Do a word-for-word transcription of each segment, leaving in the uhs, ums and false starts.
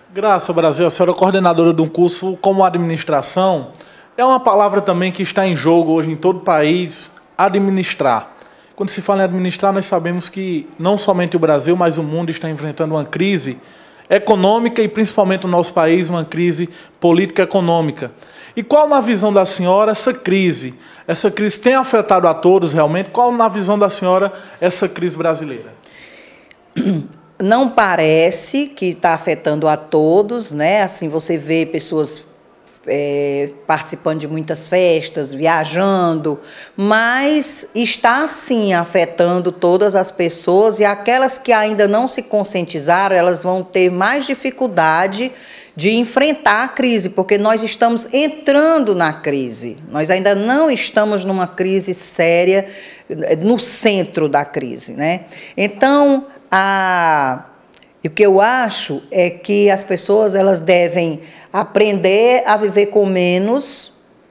Graça, Brasil, a senhora é coordenadora de um curso como administração. É uma palavra também que está em jogo hoje em todo o país, administrar. Quando se fala em administrar, nós sabemos que não somente o Brasil, mas o mundo está enfrentando uma crise econômica e principalmente o nosso país, uma crise política-econômica. E qual, na visão da senhora, essa crise? Essa crise tem afetado a todos realmente? Qual, na visão da senhora, essa crise brasileira? Não parece que está afetando a todos, né? Assim, você vê pessoas é, participando de muitas festas, viajando, mas está sim afetando todas as pessoas, e aquelas que ainda não se conscientizaram, elas vão ter mais dificuldade de enfrentar a crise, porque nós estamos entrando na crise. Nós ainda não estamos numa crise séria, no centro da crise, né? Então, a, o que eu acho é que as pessoas elas devem aprender a viver com menos,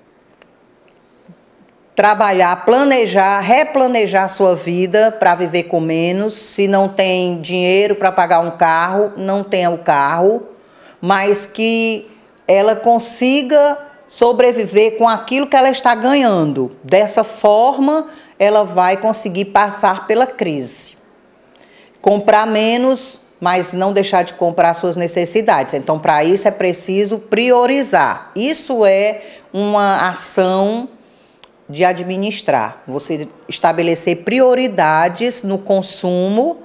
trabalhar, planejar, replanejar a sua vida para viver com menos. Se não tem dinheiro para pagar um carro, não tenha o carro, mas que ela consiga sobreviver com aquilo que ela está ganhando. Dessa forma, ela vai conseguir passar pela crise. Comprar menos, mas não deixar de comprar suas necessidades. Então, para isso é preciso priorizar. Isso é uma ação de administrar. Você estabelecer prioridades no consumo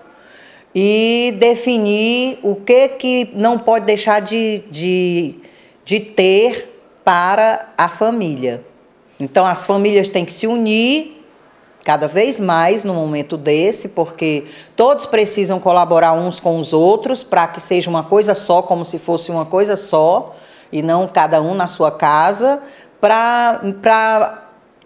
e definir o que, que não pode deixar de, de, de ter para a família. Então, as famílias têm que se unir cada vez mais no momento desse, porque todos precisam colaborar uns com os outros para que seja uma coisa só, como se fosse uma coisa só, e não cada um na sua casa, para para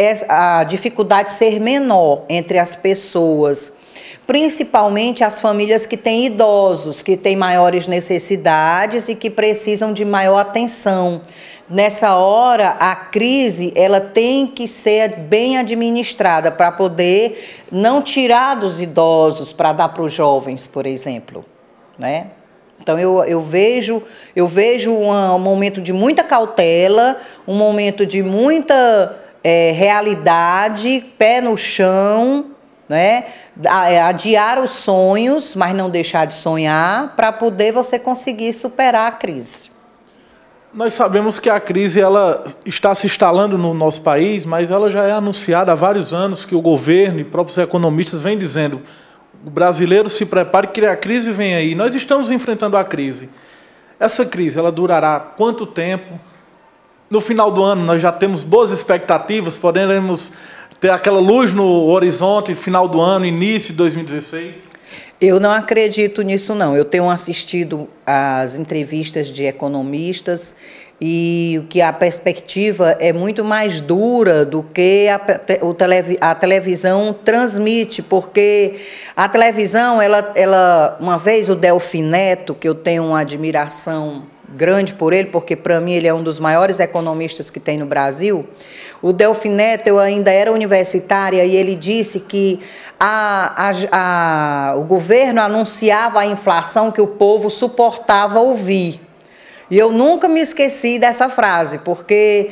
a dificuldade ser menor entre as pessoas, principalmente as famílias que têm idosos, que têm maiores necessidades e que precisam de maior atenção. Nessa hora, a crise ela tem que ser bem administrada para poder não tirar dos idosos para dar para os jovens, por exemplo, né? Então, eu, eu vejo, eu vejo um, um momento de muita cautela, um momento de muita é, realidade, pé no chão, né? Adiar os sonhos, mas não deixar de sonhar, para poder você conseguir superar a crise. Nós sabemos que a crise ela está se instalando no nosso país, mas ela já é anunciada há vários anos, que o governo e próprios economistas vêm dizendo: o brasileiro se prepare que a crise vem aí. Nós estamos enfrentando a crise. Essa crise ela durará quanto tempo? No final do ano nós já temos boas expectativas, poderemos ter aquela luz no horizonte, final do ano, início de dois mil e dezesseis? Eu não acredito nisso, não. Eu tenho assistido às entrevistas de economistas e o que a perspectiva é muito mais dura do que a, a televisão transmite, porque a televisão, ela, ela, uma vez o Delfim Neto, que eu tenho uma admiração grande por ele, porque para mim ele é um dos maiores economistas que tem no Brasil. O Delfim Neto, eu ainda era universitária, e ele disse que a, a, a, o governo anunciava a inflação que o povo suportava ouvir. E eu nunca me esqueci dessa frase, porque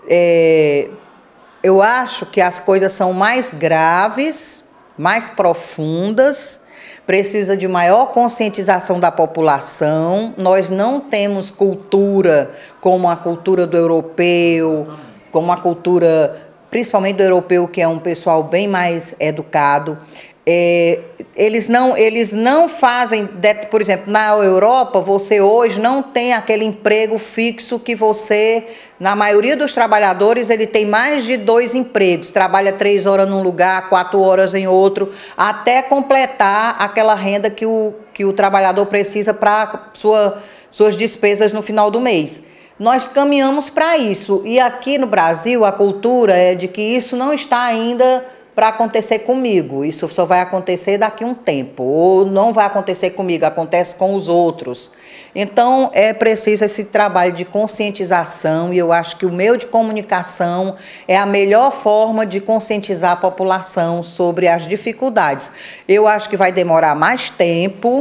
é, eu acho que as coisas são mais graves, mais profundas, precisa de maior conscientização da população. Nós não temos cultura como a cultura do europeu, como a cultura, principalmente do europeu, que é um pessoal bem mais educado. É, eles, não, eles não fazem, por exemplo, na Europa, você hoje não tem aquele emprego fixo que você, na maioria dos trabalhadores, ele tem mais de dois empregos, trabalha três horas num lugar, quatro horas em outro, até completar aquela renda que o, que o trabalhador precisa para sua, suas despesas no final do mês. Nós caminhamos para isso, e aqui no Brasil a cultura é de que isso não está ainda para acontecer comigo, isso só vai acontecer daqui a um tempo, ou não vai acontecer comigo, acontece com os outros. Então, é preciso esse trabalho de conscientização, e eu acho que o meio de comunicação é a melhor forma de conscientizar a população sobre as dificuldades. Eu acho que vai demorar mais tempo,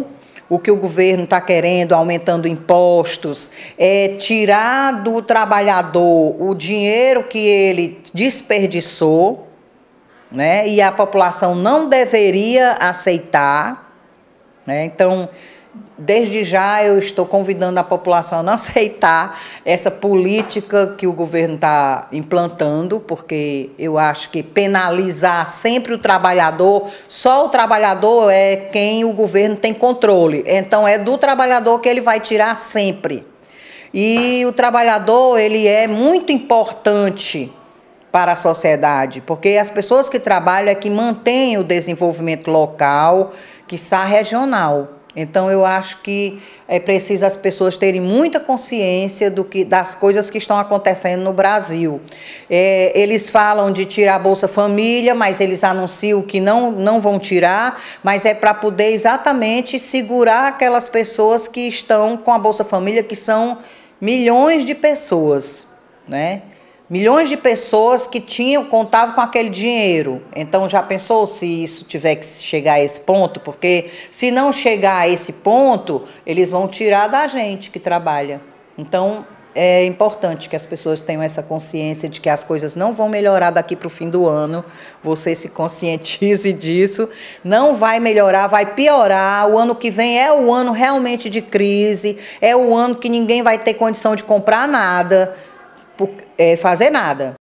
o que o governo está querendo, aumentando impostos, é tirar do trabalhador o dinheiro que ele desperdiçou, né? E a população não deveria aceitar, né? Então, desde já eu estou convidando a população a não aceitar essa política que o governo está implantando, porque eu acho que penalizar sempre o trabalhador, só o trabalhador é quem o governo tem controle. Então é do trabalhador que ele vai tirar sempre. E o trabalhador, ele é muito importante para a sociedade, porque as pessoas que trabalham é que mantêm o desenvolvimento local, quiçá regional. Então, eu acho que é preciso as pessoas terem muita consciência do que, das coisas que estão acontecendo no Brasil. É, eles falam de tirar a Bolsa Família, mas eles anunciam que não, não vão tirar, mas é para poder exatamente segurar aquelas pessoas que estão com a Bolsa Família, que são milhões de pessoas, né? Milhões de pessoas que tinham, contavam com aquele dinheiro. Então, já pensou se isso tiver que chegar a esse ponto? Porque se não chegar a esse ponto, eles vão tirar da gente que trabalha. Então, é importante que as pessoas tenham essa consciência de que as coisas não vão melhorar daqui para o fim do ano. Você se conscientize disso. Não vai melhorar, vai piorar. O ano que vem é o ano realmente de crise. É o ano que ninguém vai ter condição de comprar nada. Por, é, fazer nada.